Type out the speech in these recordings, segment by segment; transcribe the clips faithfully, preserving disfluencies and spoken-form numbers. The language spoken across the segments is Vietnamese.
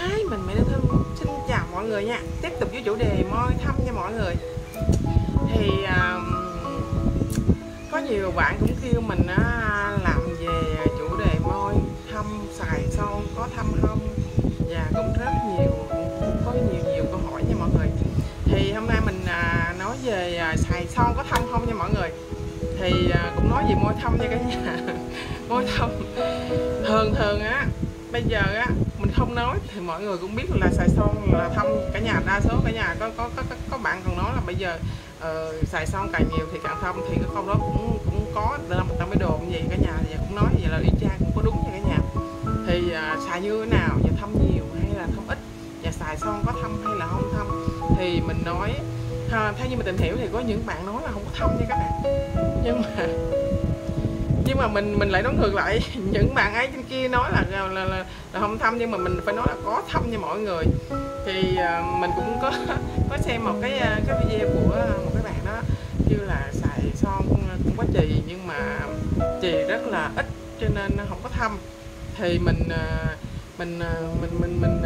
Hi, mình Mẹ Đơn Thân xin chào mọi người nha. Tiếp tục với chủ đề môi thâm nha mọi người. Thì uh, có nhiều bạn cũng kêu mình uh, làm về chủ đề môi thâm, xài son có thâm không, và cũng rất nhiều, có nhiều nhiều câu hỏi nha mọi người. Thì hôm nay mình uh, nói về uh, xài son có thâm không nha mọi người. Thì uh, cũng nói về môi thâm nha cả nhà. Môi thâm thường thường á, bây giờ á mình không nói thì mọi người cũng biết là xài son là thâm. Cả nhà đa số cả nhà có có có có bạn còn nói là bây giờ uh, xài son càng nhiều thì càng thâm, thì cái câu đó cũng cũng có trong cái đồ gì cả nhà thì cũng nói vậy là y chang, cũng có đúng nha cả nhà. Thì uh, xài như thế nào, và thâm nhiều hay là thâm ít, và xài son có thâm hay là không thâm, thì mình nói ha, theo như mình tìm hiểu thì có những bạn nói là không có thâm nha các bạn, nhưng mà nhưng mà mình mình lại nói ngược lại. Những bạn ấy trên kia nói là là, là, là, là không thâm, nhưng mà mình phải nói là có thâm nha mọi người. Thì uh, mình cũng có có xem một cái cái video của một cái bạn đó kêu là xài son cũng có chì, nhưng mà chì rất là ít cho nên nó không có thâm. Thì mình uh, mình uh, mình mình mình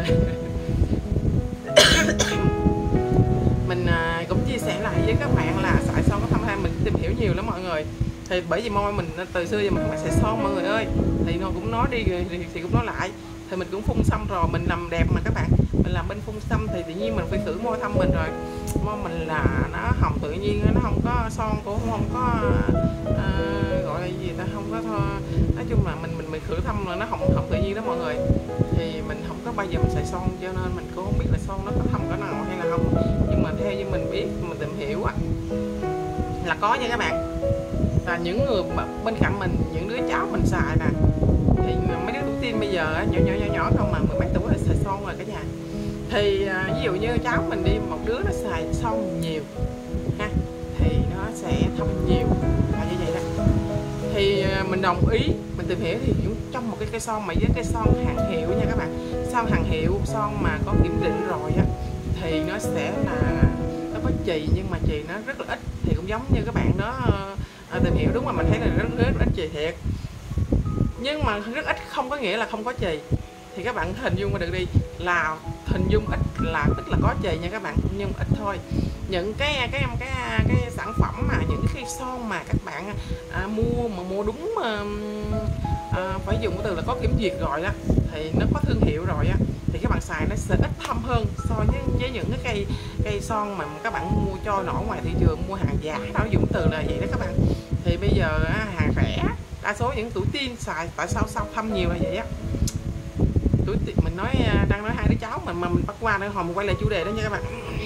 mình uh, cũng chia sẻ lại với các bạn là xài son có thâm hay. Mình tìm hiểu nhiều lắm mọi người. Thì bởi vì môi mình từ xưa giờ mình không phải xài son mọi người ơi, thì nó cũng nói đi thì, thì cũng nói lại. Thì mình cũng phun xăm rồi, mình làm đẹp mà các bạn, mình làm bên phun xăm thì tự nhiên mình phải khử môi thâm mình rồi. Môi mình là nó hồng tự nhiên, nó không có son, cũng không có uh, gọi là gì ta, không có thôi. Nói chung là mình mình mình khử thâm là nó không không tự nhiên đó mọi người. Thì mình không có bao giờ mình xài son, cho nên mình cũng không biết là son nó có thâm cỡ nào hay là không. Nhưng mà theo như mình biết, mình tìm hiểu á là có nha các bạn. Và những người bên cạnh mình, những đứa cháu mình xài nè, thì mấy đứa tuổi teen bây giờ nhỏ nhỏ nhỏ nhỏ không mà mười mấy tuổi là xài son rồi cả nhà. Thì à, ví dụ như cháu mình đi, một đứa nó xài son nhiều ha, thì nó sẽ thâm nhiều là như vậy đó. Thì à, mình đồng ý, mình tìm hiểu thì trong một cái cây son mà với cây son hàng hiệu nha các bạn, son hàng hiệu, son mà có kiểm định rồi á, thì nó sẽ là nó có chì, nhưng mà chì nó rất là ít. Thì cũng giống như các bạn đó à, tìm hiểu đúng mà mình thấy là rất, rất, rất ít chì thiệt. Nhưng mà rất ít không có nghĩa là không có chì. Thì các bạn hình dung mà được đi, là hình dung ít là tức là có chì nha các bạn, nhưng ít thôi. Những cái cái cái cái, cái sản phẩm mà những cái son mà các bạn à, mua mà mua đúng à, à, phải dùng cái từ là có kiểm duyệt rồi đó, thì nó có thương hiệu rồi á, thì các bạn xài nó sẽ ít thâm hơn so với, với những cái cây cây son mà các bạn mua cho nổi ngoài thị trường, mua hàng giả đó, dùng từ là vậy đó các bạn. Thì bây giờ hàng rẻ, đa số những tuổi teen xài, tại sao sao thâm nhiều là vậy á. Tuổi mình nói đang nói hai đứa cháu mà mà mình bắt qua nữa, hồi mình quay lại chủ đề đó nha các bạn.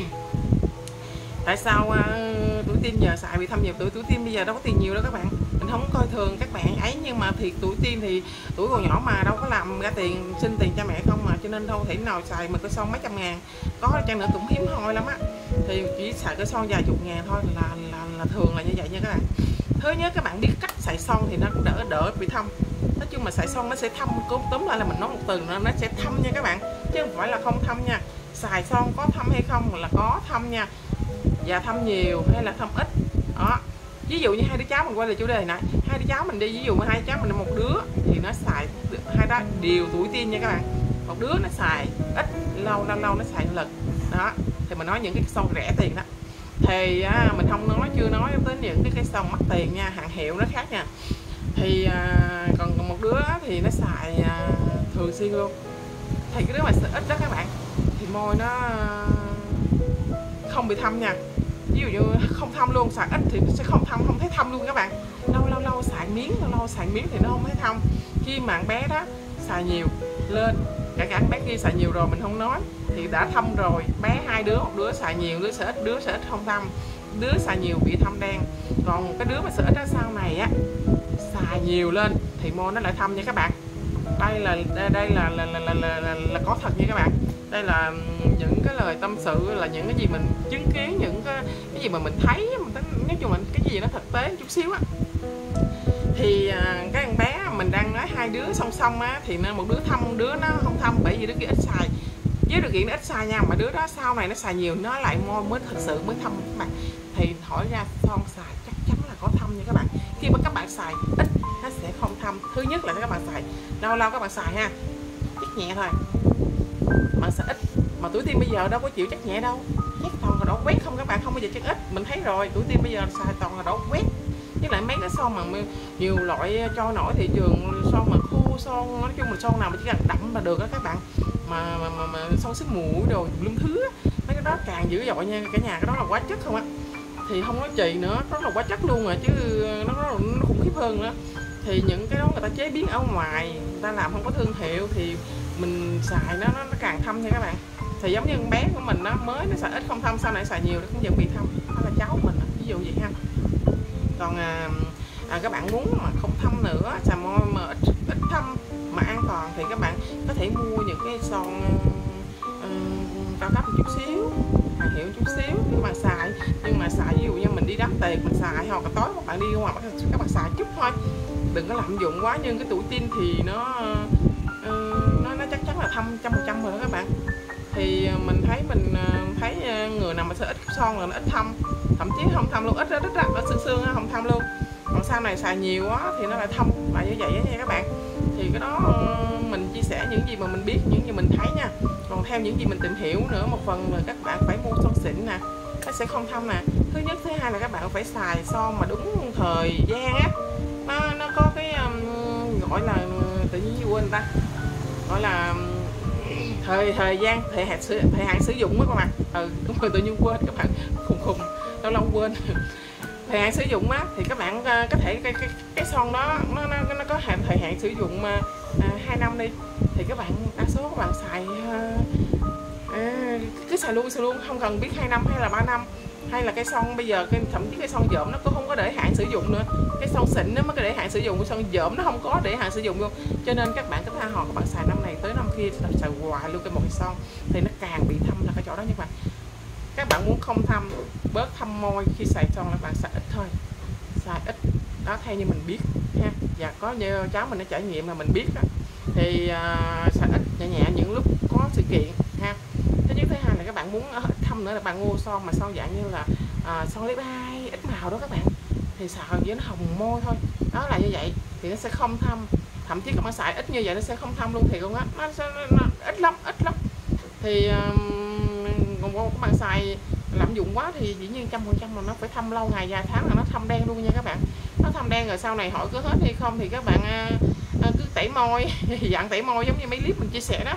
Tại sao uh, tuổi teen giờ xài bị thâm nhiều? Tuổi tuổi teen bây giờ đâu có tiền nhiều đâu các bạn. Mình không coi thường các bạn ấy, nhưng mà thì tuổi teen thì tuổi còn nhỏ mà đâu có làm ra tiền, xin tiền cha mẹ không mà, cho nên đâu thể nào xài một cái son mấy trăm ngàn, có chăng nữa cũng hiếm hoi lắm á. Thì chỉ xài cái son vài chục ngàn thôi là là, là thường là như vậy nha các bạn. Thứ nhất các bạn biết cách xài son thì nó cũng đỡ đỡ bị thâm. Nói chung mà xài son nó sẽ thâm, tóm lại là mình nói một từ nó nó sẽ thâm nha các bạn, chứ không phải là không thâm nha. Xài son có thâm hay không là có thâm nha, và thâm nhiều hay là thâm ít đó. Ví dụ như hai đứa cháu mình quay lại chủ đề này, hai đứa cháu mình đi, ví dụ hai cháu mình một đứa thì nó xài, hai đó đều tuổi teen nha các bạn. Một đứa nó xài ít, lâu lâu lâu nó xài lần đó. Thì mình nói những cái son rẻ tiền đó. Thì à, mình không nói, chưa nói tới những cái cái son mắc tiền nha, hàng hiệu nó khác nha. Thì à, còn một đứa thì nó xài à, thường xuyên luôn. Thì cái đứa mà ít đó các bạn, thì môi nó không bị thâm nha. Ví dụ như không thâm luôn, xài ít thì nó sẽ không thâm, không thấy thâm luôn các bạn. Lâu lâu lâu xài miếng, lâu lâu xài miếng thì nó không thấy thâm. Khi mà bé đó xài nhiều lên, cả cả bé kia xài nhiều rồi mình không nói thì đã thâm rồi. Bé hai đứa, một đứa xài nhiều, đứa sẽ ít, đứa sẽ ít không thâm, đứa xài nhiều bị thâm đen. Còn cái đứa mà sẽ ít đó sau này á, xài nhiều lên thì môi nó lại thâm nha các bạn. Đây là đây, đây là là, là, là, là, là là có thật nha các bạn. Đây là những cái lời tâm sự, là những cái gì mình chứng kiến, những cái, cái gì mà mình thấy, mình nói chung là cái gì nó thực tế chút xíu á. Thì à, cái con bé mình đang nói hai đứa song song á, thì một đứa thâm, một đứa nó không thâm, bởi vì đứa kia ít xài. Với điều kiện nó ít xài nha, mà đứa đó sau này nó xài nhiều, nó lại môi mới thật sự mới thâm các bạn. Thì hỏi ra son xài chắc chắn là có thâm nha các bạn. Khi mà các bạn xài ít nó sẽ không thâm. Thứ nhất là các bạn xài lâu lâu các bạn xài ha, ít nhẹ thôi, mà xài ít. Mà tuổi teen bây giờ đâu có chịu chất nhẹ đâu, chắc toàn là đổ quét không các bạn, không bao giờ chất ít. Mình thấy rồi, tuổi teen bây giờ xài toàn là đổ quét. Với lại mấy cái son mà nhiều loại trôi nổi thị trường, son mà khô, son nói chung là son nào mà chỉ cần đậm là được đó các bạn. Mà mà, mà, mà son xích mũi đồ lum thứ á, mấy cái đó càng dữ dội nha cả nhà, cái đó là hóa chất không á. Thì không nói chì nữa, đó là hóa chất luôn rồi chứ nó, nó, nó khủng khiếp hơn nữa. Thì những cái đó người ta chế biến ở ngoài, người ta làm không có thương hiệu thì mình xài nó nó, nó càng thâm nha các bạn. Thì giống như con bé của mình nó mới nó xài ít không thâm, sau này xài nhiều nó cũng vẫn bị thâm, đó là cháu mình ví dụ vậy ha. Còn à, à, các bạn muốn mà không thâm nữa, xài môi mà ít, ít thâm mà an toàn thì các bạn có thể mua những cái son uh, cao cấp một chút xíu, hàng hiệu chút xíu các bạn xài. Nhưng mà xài ví dụ như mình đi đám tiệc mình xài, hoặc là tối các bạn đi ra ngoài các bạn xài chút thôi, đừng có lạm dụng quá. Nhưng cái tuổi teen thì nó uh, nó, nó chắc chắn là thâm trăm phần trăm rồi đó các bạn. Thì mình thấy mình thấy người nào mà sẽ ít son là nó ít thâm, thậm chí không thâm luôn, ít ít ít ở xương xương không thâm luôn. Còn sau này xài nhiều quá thì nó lại thâm lại như vậy nha các bạn. Thì cái đó mình chia sẻ những gì mà mình biết, những gì mình thấy nha. Còn theo những gì mình tìm hiểu nữa, một phần là các bạn phải mua son xịn nè, nó sẽ không thâm nè. Thứ nhất, thứ hai là các bạn phải xài son mà đúng thời gian á, nó nó có cái um, gọi là tự nhiên quên ta gọi là thời thời gian thời hạn sử thời hạn sử dụng á các bạn. Ừ đúng rồi, tự nhiên quên các bạn, khùng khùng lâu lâu quên. Thời hạn sử dụng á thì các bạn uh, có thể cái, cái cái son đó nó nó, nó có hạn thời hạn sử dụng uh, hai năm đi, thì các bạn đa số các bạn xài uh, uh, cứ xài luôn xài luôn, không cần biết hai năm hay là ba năm. Hay là cái son bây giờ cái thậm chí cái son dởm nó cũng không có để hạn sử dụng nữa, cái son xịn nó mới có để hạn sử dụng, cái son dởm nó không có để hạn sử dụng luôn. Cho nên các bạn có tha hồ các bạn xài năm này tới năm kia xài hoài luôn cái một cái son thì nó càng bị thâm là cái chỗ đó nha các bạn. Các bạn muốn không thâm, bớt thâm môi khi xài son là các bạn xài ít thôi, xài ít đó theo như mình biết ha. Và có như cháu mình nó trải nghiệm là mình biết đó, thì uh, xài ít nhẹ nhẹ những lúc có sự kiện ha. Thứ nhất, thứ hai là các bạn muốn ít thâm nữa là bạn mua son mà son dạng như là uh, son lấy bay ít màu đó các bạn, thì xài với nó hồng môi thôi, đó là như vậy thì nó sẽ không thâm. Thậm chí các bạn xài ít như vậy nó sẽ không thâm luôn, thì con á nó, nó, nó, nó ít lắm ít lắm. Thì còn um, các bạn xài lạm dụng quá thì dĩ nhiên trăm phần trăm là nó phải thâm lâu ngày vài tháng là nó thâm đen luôn nha các bạn. Nó thâm đen rồi sau này hỏi có hết hay không thì các bạn uh, cứ tẩy môi dạng tẩy môi giống như mấy clip mình chia sẻ đó.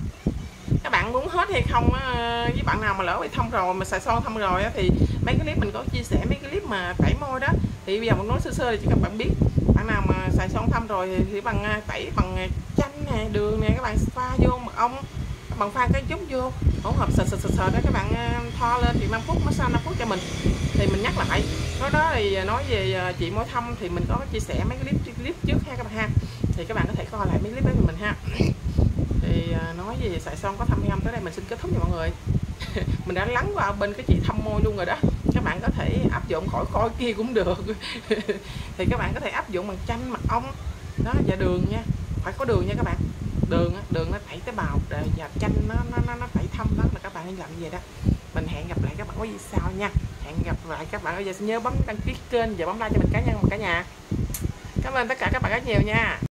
Các bạn muốn hết hay không á, với bạn nào mà lỡ bị thâm rồi mà xài son thâm rồi á, thì mấy cái clip mình có chia sẻ mấy cái clip mà tẩy môi đó, thì bây giờ mình nói sơ sơ để cho các bạn biết. Bạn nào mà xài son thâm rồi thì, thì bằng tẩy bằng chanh nè, đường nè, các bạn pha vô mật ong, các bạn pha cái chút vô hỗn hợp sờ sờ sờ sờ đó, các bạn thoa lên thì năm phút, massage năm phút cho mình. Thì mình nhắc lại nói đó thì nói về chị môi thâm thì mình có chia sẻ mấy cái clip clip trước ha các bạn ha, thì các bạn có thể coi lại mấy clip đó của mình ha. Thì nói về xài son có thâm hay không, tới đây mình xin kết thúc nha mọi người. Mình đã lắng vào bên cái chị thâm môi luôn rồi đó, các bạn có thể áp dụng khỏi coi kia cũng được. Thì các bạn có thể áp dụng bằng chanh, mật ong đó và đường nha, phải có đường nha các bạn. Đường đường nó tẩy tế bào và chanh nó nó nó, nó tẩy thâm, đó là các bạn nên làm gì đó. Mình hẹn gặp lại các bạn có gì sau nha. Hẹn gặp lại các bạn, bây giờ nhớ bấm đăng ký kênh và bấm like cho mình cá nhân và cả nhà. Cảm ơn tất cả các bạn rất nhiều nha.